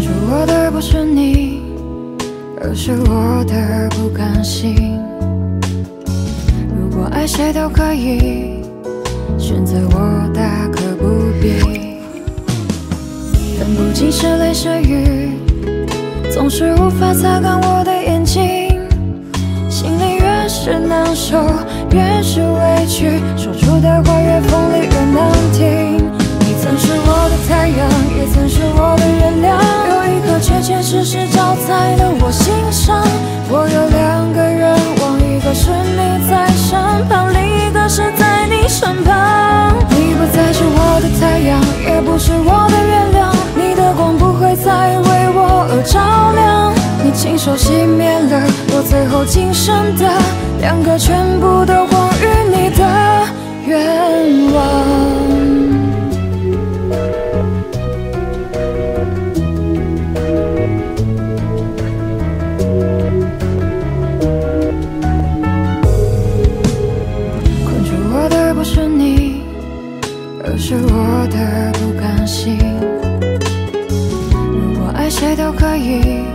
住我的不是你，而是我的不甘心。如果爱谁都可以，选择我大可不必。但不仅是泪是雨，总是无法擦干我的眼睛。心里越是难受，越是委屈，说出的话越锋利越难听。你曾是我的太阳，也曾是我的月亮，有一颗确确实实照在了我心上。我有2个愿望，一个是你在身旁，另一个是在你身旁。你不再是我的太阳，也不是我的月亮，你的光不会再为我而照亮。你亲手熄灭了我最后仅剩的2个全部都荒于你的愿望。是你，而是我的不甘心。如果爱谁都可以，